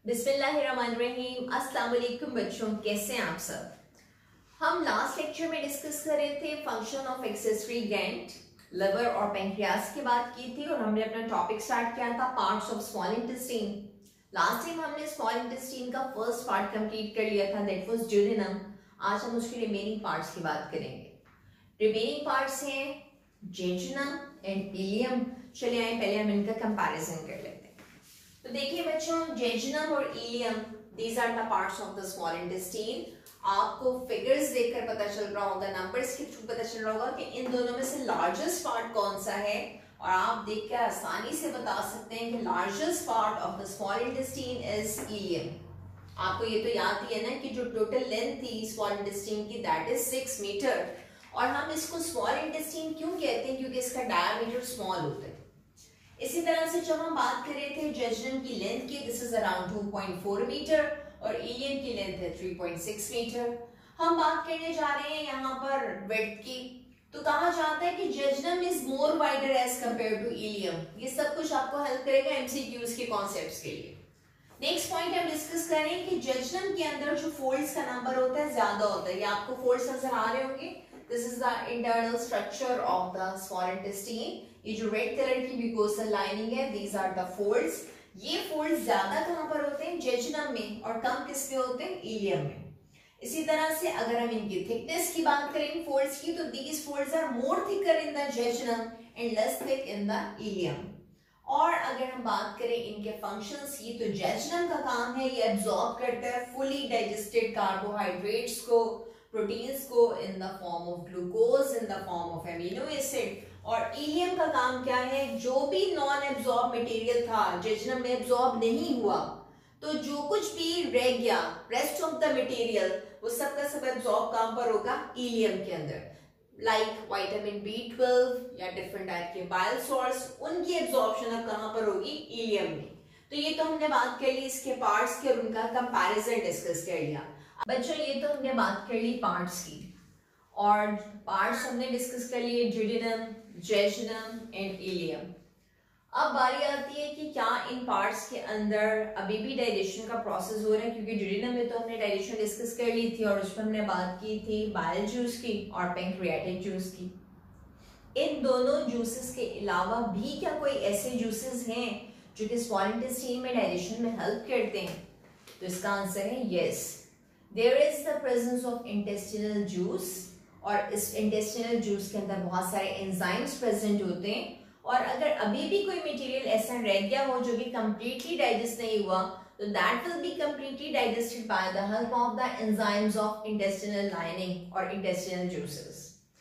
बिस्मिल्लाहिर्रहमानिर्रहीम। अस्सलाम वालेकुम बच्चों, कैसे हैं आप सब। हम लास्ट लेक्चर में डिस्कस कर रहे थे function of accessory gland, liver और पैंक्रियास की बात की थी और हमने अपना टॉपिक स्टार्ट किया था parts of small intestine. Last time हमने स्मॉल इंटेस्टाइन का फर्स्ट पार्ट कंप्लीट कर लिया था, दैट वाज ड्यूडेनम। आज हम उसके रिमेनिंग पार्ट्स की बात करेंगे। रिमेनिंग पार्ट्स हैं जेजुनम एंड इलियम। चलिए आए पहले हम इनका कंपैरिजन कर लेते हैं। तो देखिए बच्चों, जेजुनम और ileum, these are the parts of the small intestine. आपको फिगर्स देखकर पता चल रहा होगा, नंबर्स के थ्रू पता चल रहा होगा कि इन दोनों में से लार्जेस्ट पार्ट कौन सा है, और आप देखकर आसानी से बता सकते हैं कि largest part of the small intestine is ileum. आपको ये तो याद ही है ना कि जो टोटल लेंथ थी स्मॉल इंटेस्टाइन की दैट इज 6 मीटर, और हम इसको स्मॉल इंटेस्टाइन क्यों कहते हैं, क्योंकि इसका डायमीटर स्मॉल होता है। इसी तरह से जब हम बात कर रहे थे जेजुनम की लेंथ की, दिस इज अराउंड 2.4 मीटर और इलियम की लेंथ है 3.6 मीटर। हम बात करने जा रहे हैं यहाँ पर विड्थ की, तो कहा जाता है कि jejunum is more wider as compare to ileum. ये सब कुछ आपको हेल्प करेगा एमसीक्यूज के कॉन्सेप्ट्स के लिए। नेक्स्ट पॉइंट हम डिस्कस करें कि जेजुनम के अंदर जो फोल्ड्स का नंबर होता है ज्यादा होता है। ये आपको फोल्ड्स नजर आ रहे होंगे, this is the internal structure of the small intestine. ये जो रेड कलर की म्यूकोसल लाइनिंग है, दीज आर द फोल्ड्स। ये फोल्ड्स ज्यादा कहां पर होते हैं, जेजुनम में, और कम किस में होते हैं, इलियम में। इसी तरह से अगर हम इनकी थिकनेस की बात करें फोल्ड्स की, तो these folds are more thicker in the jejunum and less thick in the ileum. और अगर हम बात करें इनके फंक्शंस की, तो जेजुनम का काम है ये एब्जॉर्ब करता है फुली डाइजेस्टेड कार्बोहाइड्रेट्स को, प्रोटीन्स को in the form of glucose, in the form of amino acid. और इलियम का काम क्या है, जो भी नॉन एब्जॉर्ब मटेरियल था जेजुनम में एब्जॉर्ब नहीं हुआ, तो जो कुछ भी रह गया रेस्ट ऑफ द मटेरियल, वो सब का सब एब्जॉर्ब कहां पर होगा, इलियम के अंदर। लाइक विटामिन B12 या डिफरेंट टाइप के बाइल सॉल्ट्स, उनकी एब्जॉर्प्शन अब कहां पर होगी, इलियम में। तो ये तो हमने बात कर ली इसके पार्ट्स की और उनका कंपैरिजन डिस्कस कर लिया। बच्चों ये तो हमने बात कर ली पार्ट्स की, और पार्ट्स हमने डिस्कस कर लिए ड्यूडेनम, जेजुनम एंड इलियम। अब बारी आती है कि क्या इन पार्ट्स के अंदर अभी भी डाइजेशन का प्रोसेस हो रहा है, क्योंकि ड्यूडेनम में तो हमने डाइजेशन डिस्कस कर ली थी और उसमें हमने बात की थी बाइल जूस की और पैंक्रियाटिक जूस की। इन दोनों जूसेस के अलावा भी क्या कोई ऐसे जूसेस हैं जो कि स्मॉल इंटेस्टाइन में डाइजेशन में हेल्प करते हैं, तो इसका आंसर है yes, there is the presence of intestinal juice. और इस इंटेस्टिनल जूस के अंदर बहुत सारे एंजाइम्स प्रेजेंट होते हैं, और अगर अभी भी कोई मटेरियल ऐसा रह गया हो जो कि कंप्लीटली डाइजेस्ट नहीं हुआ, तो that will be completely digested by the help of the enzymes of intestinal lining और इंटेस्टिनल जूसेस।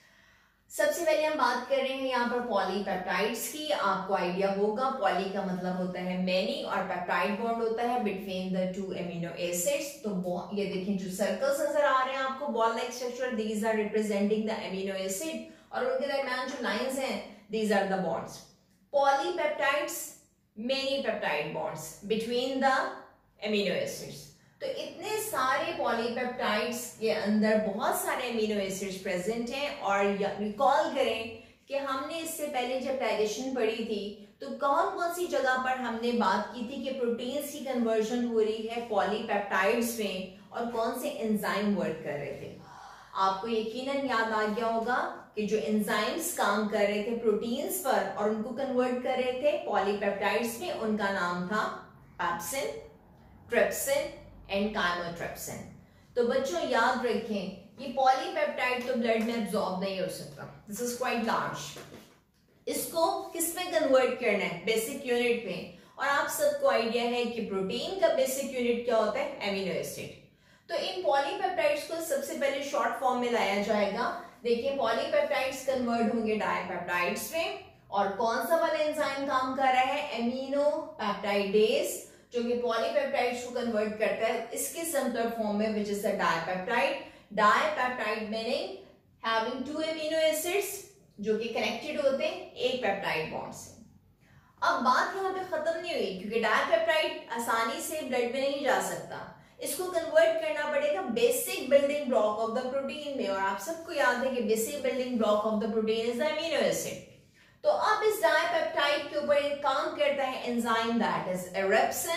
सबसे पहले हम बात कर रहे हैं यहाँ पर पॉलीपेप्टाइड्स की। आपको आइडिया होगा पॉली का मतलब होता है मैनी और पेप्टाइड बॉन्ड होता है between the two amino acids. तो ये देखिए जो सर्कल्स नजर आ रहे हैं आपको ball like structure, these are representing the amino acid, और उनके दरमियान जो लाइंस हैं these are the bonds. Polypeptides, many peptide bonds between the amino acids. तो इतने सारे पॉलीपेप्टाइड्स के अंदर बहुत सारे एमिनो एसिड्स प्रेजेंट हैं। और रिकॉल करें कि हमने इससे पहले जब डाइजेशन पढ़ी थी तो कौन कौन सी जगह पर हमने बात की थी कि प्रोटीन्स की कन्वर्जन हो रही है पॉलीपेप्टाइड्स में, और कौन से एंजाइम वर्क कर रहे थे। आपको यकीनन याद आ गया होगा कि जो एंजाइम्स काम कर रहे थे प्रोटीन्स पर और उनको कन्वर्ट कर रहे थे पॉलीपेप्टाइड्स में, उनका नाम था पेप्सिन, ट्रिप्सिन एंड काइमोट्रिप्सिन। तो बच्चों याद रखें ये पॉलीपेप्टाइड तो ब्लड में एब्जॉर्ब नहीं हो सकता, दिस इज क्वाइट लार्ज। इसको किस में कन्वर्ट करना है, बेसिक यूनिट में, और आप सबको आइडिया है कि प्रोटीन का बेसिक यूनिट क्या होता है, एमिनो एसिड। तो इन पॉलीपेप्टाइड्स को सबसे पहले शॉर्ट फॉर्म में लाया जाएगा। देखिए पॉलीपेप्टाइड्स कन्वर्ट होंगे डाइपेप्टाइड्स में, और कौन सा वाला एंजाइम काम कर रहा है, एमिनो पेप्टाइडेज, जो कि पॉलीपेप्टाइड्स को कन्वर्ट करता है इसके सिंपलर फॉर्म में, which is the dipeptide. Dipeptide meaning having two amino acids जो कि कनेक्टेड होते हैं एक पेप्टाइड बॉन्ड से। अब बात यहाँ पे खत्म नहीं हुई, क्योंकि डाइपेप्टाइड आसानी से ब्लड में नहीं जा सकता, इसको कन्वर्ट करना पड़ेगा basic building block of the protein में, और आप सबको याद है कि basic building block of the protein is the amino acid. तो अब इस डाइपेप्टाइड के ऊपर एक काम करता है एंजाइम दैट इज एरिप्सिन,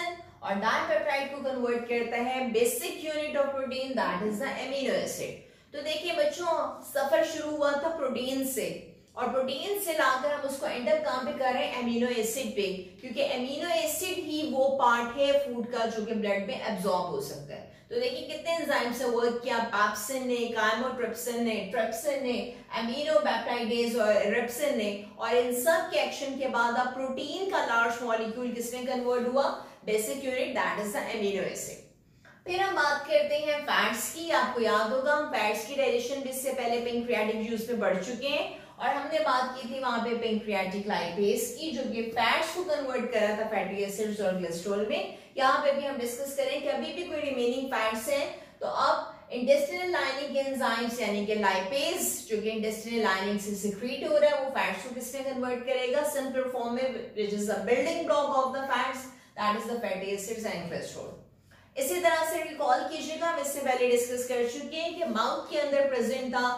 और डाइपेप्टाइड को कन्वर्ट करता है basic unit of protein, that is the amino acid. तो देखिए बच्चों, सफर शुरू हुआ था प्रोटीन से, और प्रोटीन से लाकर हम उसको एंड अप कहां पे कर रहे हैं, एमिनो एसिड पे, क्योंकि एमिनो एसिड ही वो पार्ट है फूड का जो कि ब्लड में एब्जॉर्ब हो सकता है। तो देखिए कितने एंजाइम से वर्क किया, पैप्सिन ने, काइमोट्रिप्सिन ने, ट्रिप्सिन ने, एमिनो पेप्टाइडेज और रिप्सिन ने, और इन सब के एक्शन के बाद अब प्रोटीन का लार्ज मॉलिक्यूल किसमें कन्वर्ट हुआ, basic unit, that is the amino acid. फिर हम बात करते हैं फैट्स की। आपको याद होगा हम फैट्स की डाइजेशन भी इससे पहले पेंक्रियाटिक जूस में बढ़ चुके हैं, और हमने बात की थी वहां पे पेंक्रियाटिक लाइपेज की, जो कि फैट्स को कन्वर्ट करा था फैटी एसिड्स और कोलेस्ट्रॉल में। यहाँ पे भी हम डिस्कस करें कि अभी भी कोई रिमेनिंग फैट्स हैं, तो अब इंटेस्टिनल लाइनिंग के एंजाइम्स यानी कि लाइपेज जो कि इंटेस्टिनल लाइनिंग से सिक्रीट हो रहा है, वो फैट्स को किसमें कन्वर्ट करेगा, सिंपल फॉर्म में, which is the building block of the fats, that is the fatty acids and cholesterol. इसी तरह से रिकॉल कीजिएगा, हम इससे पहले डिस्कस कर चुके हैं कि माउथ के अंदर प्रेजेंट था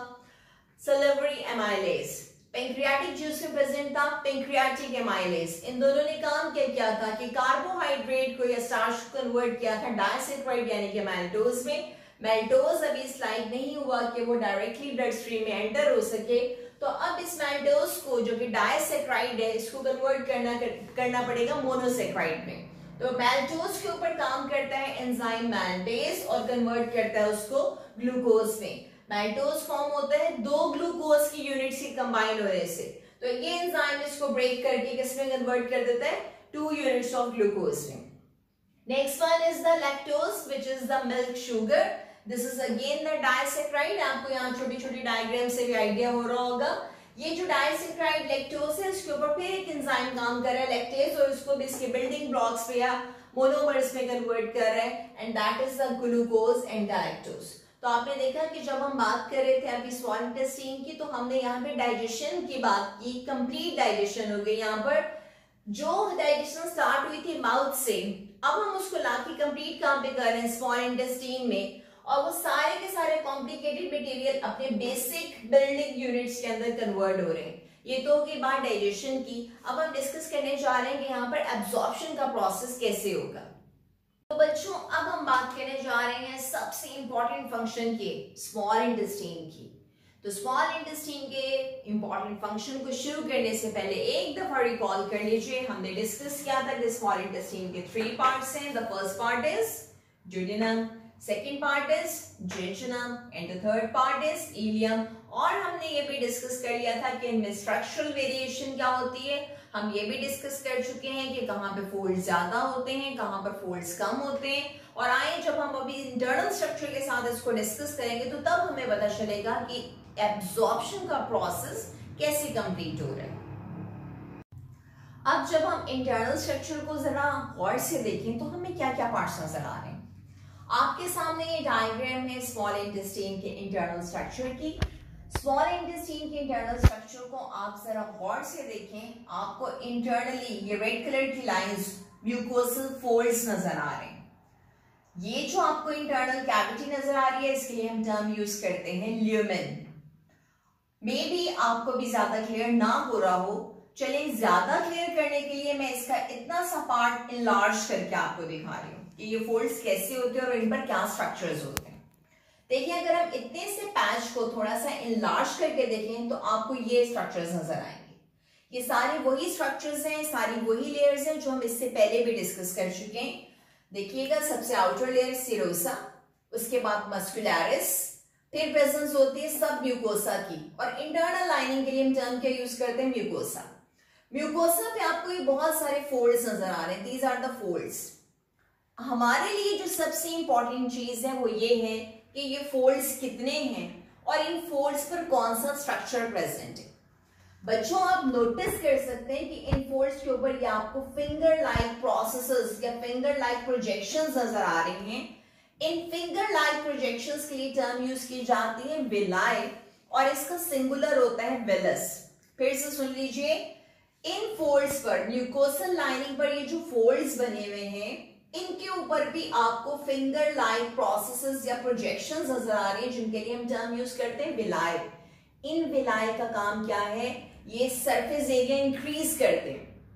सलिवरी एमाइलेज, पेंक्रियाटिक जूस में प्रेजेंट था पेंक्रियाटिक एमाइलेज। इन दोनों ने काम क्या किया था कि कार्बोहाइड्रेट को या स्टार्च को कन्वर्ट किया था डायसैकराइड यानी कि मैल्टोज में। मैल्टोज अभी इस लायक नहीं हुआ कि वो डायरेक्टली ब्लड स्ट्रीम में एंटर हो सके, तो अब इस मैल्टोज को जो कि डायसैकराइड है इसको कन्वर्ट करना पड़ेगा मोनोसैकराइड में। तो मैल्टोज के ऊपर काम करता है एंजाइम मैल्टेज और कन्वर्ट करता है उसको ग्लूकोज में। मैल्टोज फॉर्म होता है दो ग्लूकोज की यूनिट्स की कंबाइन होने से, तो ये एंजाइम इसको ब्रेक करके किसमें कन्वर्ट कर देता है, 2 यूनिट्स ऑफ ग्लूकोज में। Next one is the lactose which is the milk sugar. This is again the disaccharide. आपको यहाँ छोटी छोटी डायग्राम से भी आइडिया हो रहा होगा। ये जो डायसैकराइड लैक्टोज है इसके ऊपर फिर एक एंजाइम काम कर रहा है लैक्टेज, और इसको भी इसके बिल्डिंग ब्लॉक्स पे या मोनोमर्स में कन्वर्ट कर रहा है, and that is the glucose and the lactose. तो आपने देखा कि जब हम बात कर रहे थे अभी स्मॉल इंटेस्टाइन की, तो हमने यहाँ पे डाइजेशन की बात की, कंप्लीट डाइजेशन हो गई। यहाँ पर जो डाइजेशन स्टार्ट हुई थी माउथ से, अब हम उसको लाके कंप्लीट कहाँ पे कर रहे हैं, स्मॉल इंटेस्टाइन में, और वो सारे के सारे कॉम्प्लिकेटेड मटेरियल अपने बेसिक बिल्डिंग यूनिट्स के अंदर कन्वर्ट हो रहे हैं। ये तो होगी बात डाइजेशन की। अब हम डिस्कस करने जा रहे हैं कि यहाँ पर एब्जॉर्प्शन का प्रोसेस कैसे होगा। तो बच्चों अब हम बात करने जा रहे हैं सबसे इंपॉर्टेंट फंक्शन के, स्मॉल इंटेस्टाइन की। तो स्मॉल इंटेस्टाइन के इंपॉर्टेंट फंक्शन को शुरू करने से पहले एक दफा रिकॉल कर लीजिए, हमने डिस्कस किया था कि स्मॉल इंटेस्टाइन के 3 पार्ट्स हैं। The first part is duodenum, second part is jejunum, and the third part is ileum. और हमने ये भी डिस्कस कर लिया था कि इनमें स्ट्रक्चरल वेरिएशन क्या होती है। हम ये भी डिस्कस कर चुके हैं कि कहाँ पे फोल्ड्स ज्यादा होते हैं, कहाँ पर फोल्ड्स कम होते हैं। और आए जब हम अभी इंटरनल स्ट्रक्चर के साथ इसको डिस्कस करेंगे तो तब हमें पता चलेगा कि एब्जॉर्प्शन का प्रोसेस कैसे कंप्लीट हो रहा है। अब जब हम इंटरनल स्ट्रक्चर को जरा गौर से देखें तो हमें क्या क्या पार्ट्स नजर आ रहे हैं। आपके सामने ये डायग्राम है स्मॉल इंटेस्टाइन के इंटरनल स्ट्रक्चर की। स्मॉल इंटेस्टाइन के इंटरनल स्ट्रक्चर को आप जरा गौर से देखें, आपको इंटरनली ये रेड कलर की लाइंस म्यूकोसल फोल्ड्स नजर आ रहे हैं। ये जो आपको इंटरनल कैविटी नजर आ रही है इसके लिए हम टर्म यूज करते हैं ल्यूमेन। मे बी आपको भी ज्यादा क्लियर ना हो रहा हो, चलिए ज्यादा क्लियर करने के लिए मैं इसका इतना सा पार्ट इनलार्ज करके आपको दिखा रही हूँ कि ये फोल्ड्स कैसे होते हैं और इन पर क्या स्ट्रक्चर्स होते हैं। देखिए अगर हम इतने से पैच को थोड़ा सा इनलार्ज करके देखें तो आपको ये स्ट्रक्चर्स नजर आएंगे। ये सारे वही स्ट्रक्चर्स हैं, सारी वही लेयर्स हैं जो हम इससे पहले भी डिस्कस कर चुके हैं। देखिएगा सबसे आउटर लेयर सिरोसा, उसके बाद मस्कुलरिस, फिर प्रेजेंस होती है सब म्यूकोसा की, और इंटरनल लाइनिंग के लिए हम टर्म क्या यूज करते हैं, म्यूकोसा। म्यूकोसा पे आपको ये बहुत सारे फोल्ड्स नजर आ रहे हैं, दीज आर द फोल्ड्स। हमारे लिए जो सबसे इंपॉर्टेंट चीज है वो ये है कि ये फोल्ड्स कितने हैं और इन फोल्ड्स पर कौन सा स्ट्रक्चर प्रेजेंट है। बच्चों आप नोटिस कर सकते हैं कि इन फोल्ड्स के ऊपर ये आपको फिंगर लाइक प्रोसेसेस या फिंगर लाइक प्रोजेक्शंस नजर आ रही हैं। इन फिंगर लाइक प्रोजेक्शंस के लिए टर्म यूज की जाती है विलाई, और इसका सिंगुलर होता है विलस। फिर से सुन लीजिए, इन फोल्ड्स पर म्यूकोसल लाइनिंग पर ये जो फोल्ड्स बने हुए हैं इनके ऊपर भी आपको फिंगर लाइक प्रोसेसेस या प्रोजेक्शंस नजर आ रही हैं, जिनके लिए हम टर्म यूज करते हैं विलाई। इन विलाई का काम क्या है, ये सरफेस एरिया इंक्रीज करते हैं।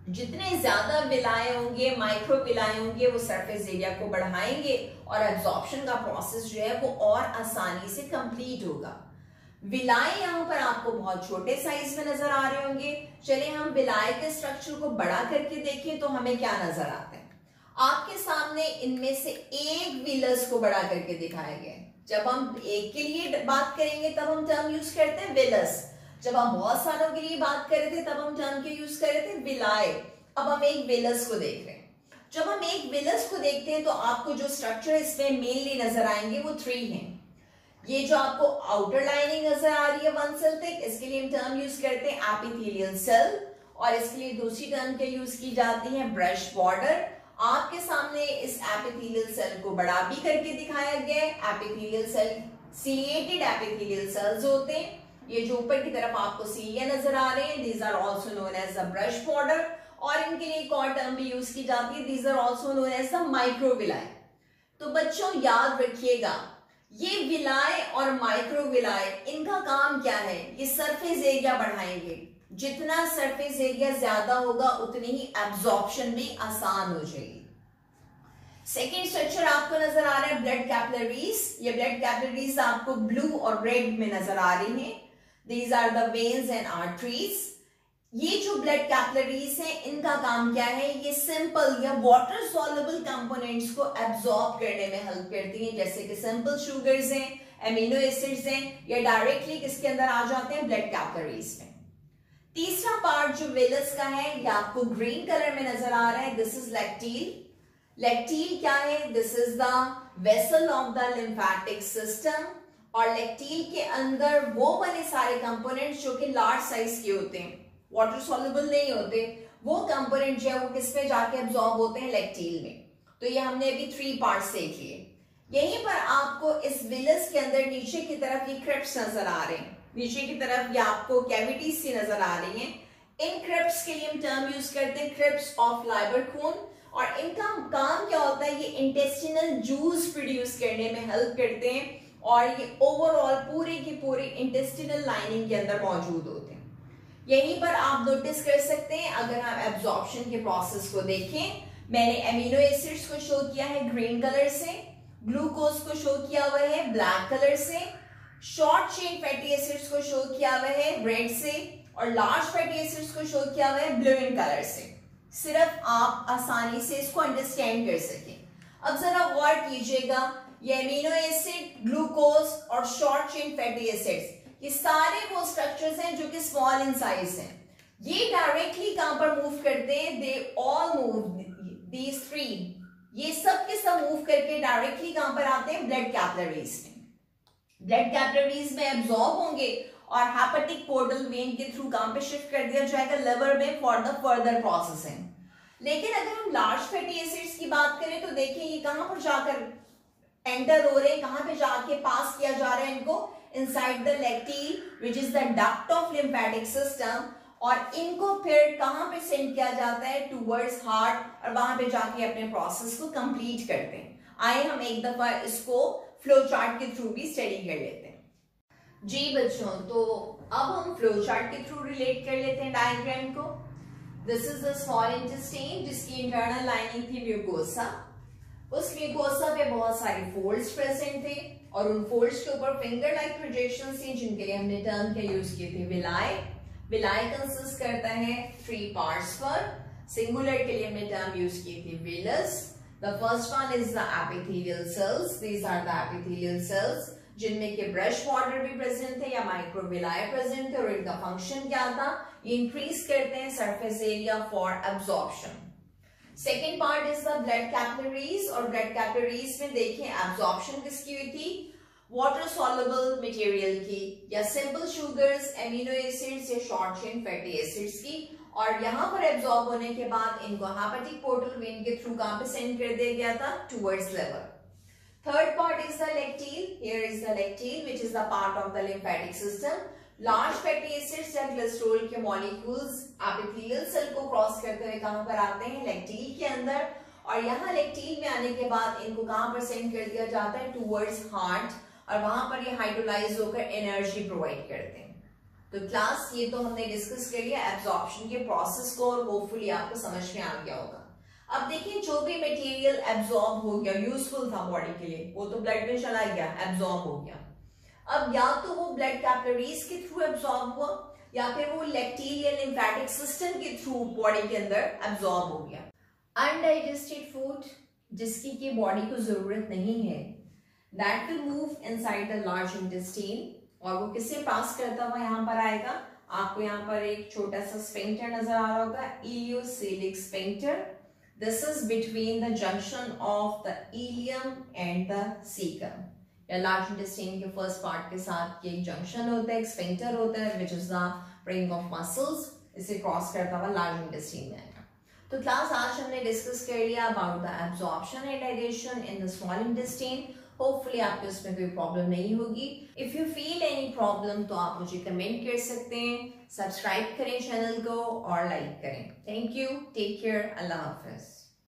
जितने ज्यादा विलाए होंगे, माइक्रो विलाए होंगे, वो सरफेस एरिया को बढ़ाएंगे और एब्जॉर्प्शन का प्रोसेस जो है वो और आसानी से कंप्लीट होगा। विलाए यहाँ पर आपको बहुत छोटे साइज में नजर आ रहे होंगे। चलिए हम विलाए के स्ट्रक्चर को बड़ा करके देखें तो हमें क्या नजर आता है। आपके सामने इनमें से एक विलस को बड़ा करके दिखाया गया है। जब हम एक के लिए बात करेंगे तब हम टर्म यूज करते हैं विलस, जब हम बहुत सारों के लिए बात कर रहे थे तब हम टर्म के यूज कर रहे थे विलाए। अब हम एक विलस को देख रहे हैं। जब हम एक विलस को देखते हैं तो आपको जो स्ट्रक्चर इसमें मेनली नजर आएंगे वो 3 हैं। ये जो आपको आउटर लाइनिंग नजर आ रही है 1 सेल तक, इसके लिए हम टर्म यूज करते हैं एपिथेलियल सेल, और इसके लिए दूसरी टर्म के यूज की जाती है ब्रश बॉर्डर। आपके सामने इस एपिथेलियल सेल को बड़ा भी करके दिखाया गया है। Epithelial cell ciliated epithelial cells होते हैं। ये जो ऊपर की तरफ आपको सीलिया नजर आ रहे हैं, these are also known as the brush border, और इनके लिए एक और टर्म भी यूज की जाती है, these are also known as the microvilli. तो बच्चों याद रखिएगा, ये विलाए और माइक्रोविलाए इनका काम क्या है, ये सरफेस एरिया बढ़ाएंगे। जितना सरफेस एरिया ज्यादा होगा उतनी ही एब्जॉर्प्शन भी आसान हो जाएगी। सेकेंड स्ट्रक्चर आपको नजर आ रहा है ब्लड कैपिलरीज। ये ब्लड कैपिलरीज आपको ब्लू और रेड में नजर आ रही हैं। These are the veins and arteries. ये जो ब्लड कैपिलरीज हैं इनका काम क्या है, ये सिंपल या वाटर सॉल्युबल कंपोनेंट्स को एब्जॉर्ब करने में हेल्प करती हैं, जैसे कि सिंपल शुगर्स हैं, एमिनो एसिड्स हैं, ये डायरेक्टली किसके अंदर आ जाते हैं, ब्लड कैपिलरीज में। तीसरा पार्ट जो वेलस का है ये आपको ग्रीन कलर में नजर आ रहा है, दिस इज लैक्टील। लैक्टील क्या है, this is the vessel of the lymphatic system. और लैक्टील के अंदर वो वाले सारे कंपोनेंट्स जो कि लार्ज साइज के होते हैं, वाटर सॉल्युबल नहीं होते, वो कंपोनेंट जो है वो किस पे जाके एब्जॉर्ब होते हैं, लैक्टील में। तो ये हमने अभी 3 पार्ट्स देख लिए। यहीं पर आपको इस विलस के अंदर नीचे की तरफ ये क्रिप्स नजर आ रहे हैं, नीचे की तरफ ये आपको कैविटीज सी नजर आ रही हैं। इन क्रिप्स के लिए हम टर्म यूज करते हैं क्रिप्स ऑफ लाइबरकून, और इनका काम क्या होता है, ये इंटेस्टिनल जूस प्रोड्यूस करने में हेल्प करते हैं, और ये ओवरऑल पूरे की पूरी इंटेस्टिनल लाइनिंग के अंदर मौजूद होते हैं। यहीं पर आप नोटिस कर सकते हैं, अगर हम एब्जॉर्प्शन के प्रोसेस को देखें, मैंने एमिनो एसिड्स को शो किया है ग्रीन कलर से, ग्लूकोज को शो किया हुआ है ब्लैक कलर से, शॉर्ट चेन फैटी एसिड्स को शो किया हुआ है रेड से, और लार्ज फैटी एसिड्स को शो किया हुआ है ब्लू इन कलर से, सिर्फ आप आसानी से इसको अंडरस्टैंड कर सकें। अब जरा गौर कीजिएगा, ये एमिनो एसिड, ग्लूकोज और शॉर्ट चेन फैटी एसिड्स, ये सारे वो स्ट्रक्चर्स हैं जो कि स्मॉल इन साइज हैं। ये डायरेक्टली कहां पर मूव करते हैं, दे ऑल मूव, दीज 3, ये सब के सब मूव करके डायरेक्टली कहां पर आते हैं, ब्लड कैपिलरीज में। ब्लड कैपिलरीज में एब्जॉर्ब होंगे और हेपेटिक पोर्टल वेन के थ्रू कहां पे शिफ्ट कर दिया जाएगा, लिवर में, फॉर द फर्दर प्रोसेसिंग। लेकिन अगर हम लार्ज फैटी एसिड्स की बात करें तो देखिए ये कहां पर जाकर एंटर हो रहे हैं, कहां पे जाके पास किया जा रहा है इनको, inside the lacteal which is the duct of lymphatic system, और इनको फिर कहां पे सेंड किया जाता है, टूवर्ड्स हार्ट, और वहां पे जाके अपने प्रोसेस को कंप्लीट करते हैं। आइए हम एक दफा इसको फ्लो चार्ट के थ्रू भी स्टडी कर लेते हैं। जी बच्चों, तो अब हम फ्लो चार्ट के थ्रू रिलेट कर लेते हैं डायग्राम को। This is the small intestine जिसकी इंटरनल लाइनिंग थी म्यूकोसा। उस म्यूकोसा पे बहुत सारे फोल्ड्स प्रेजेंट थे, और उन फोल्ड्स के ऊपर फिंगर लाइक प्रोजेक्शंस थी, जिनके लिए हमने टर्म के यूज किए थे विलाय। विलाय कंसिस्ट करता है 3 पार्ट्स पर। सिंगुलर के लिए हमने टर्म यूज की थी villus. The first one is the epithelial cells. These are the epithelial cells, जिनमें के ब्रश बॉर्डर भी प्रेजेंट थे या माइक्रोविलाई प्रेजेंट थे, और इनका फंक्शन क्या था, ये इंक्रीज करते हैं surface area for absorption. Second part is the blood capillaries, और ब्लड कैपिलरीज में देखें एब्जॉर्प्शन किसकी हुई थी, वाटर सॉल्युबल मटेरियल की, या सिंपल शुगर्स, एमिनो एसिड्स, या शॉर्ट चेन फैटी एसिड्स की, और यहां पर एब्जॉर्ब होने के बाद इनको हेपेटिक पोर्टल वेन के थ्रू कहां पे सेंड कर दिया गया था, towards liver. Third part is the lacteal. Here is the lacteal which is the part of the lymphatic system. Large fatty acids या कोलेस्ट्रॉल के मॉलिक्यूल्स एपिथेलियल सेल को क्रॉस करते हुए कहां पर आते हैं, लैक्टील के अंदर, और यहां लैक्टील में आने के बाद इनको कहां पर सेंड कर दिया जाता है, टुवर्ड्स हार्ट, और वहां पर ये हाइड्रोलाइज होकर एनर्जी प्रोवाइड करते हैं। तो क्लास ये तो हमने डिस्कस कर लिया एब्जॉर्प्शन के प्रोसेस को और होपफुली आपको समझ में आ गया होगा। अब देखिए जो भी मटेरियल एब्जॉर्ब हो गया, यूजफुल था बॉडी के लिए, वो तो ब्लड में चला गया, एब्जॉर्ब हो गया। अब या तो वो ब्लड कैपिलरीज के थ्रू एब्जॉर्ब हुआ या फिर वो लैक्टिल या लिम्फेटिक सिस्टम के थ्रू बॉडी के अंदर एब्जॉर्ब हो गया। अनडाइजेस्टेड फूड जिसकी की बॉडी को जरूरत नहीं है, that will move inside the large intestine और वो किसे पास करता हुआ यहाँ पर आएगा। आपको यहाँ पर एक छोटा सा स्फिंक्टर नजर आ रहा होगा, ileocecal sphincter. This is between the junction of the ileum and the caecum या लार्ज इंटेस्टाइन के फर्स्ट पार्ट के साथ ये एक जंक्शन होता है, एक स्फिंक्टर होता है which is the ring of muscles. इसे क्रॉस करता हुआ लार्ज इंटेस्टाइन में आएगा। तो क्लास आज हमने डिस्कस कर लिया about the absorption and digestion in the small intestine. Hopefully आपको इसमें कोई प्रॉब्लम नहीं होगी। If you feel any problem तो आप मुझे कमेंट कर सकते हैं। सब्सक्राइब करें चैनल को और लाइक करें। थैंक यू, टेक केयर, अल्लाह हाफिज।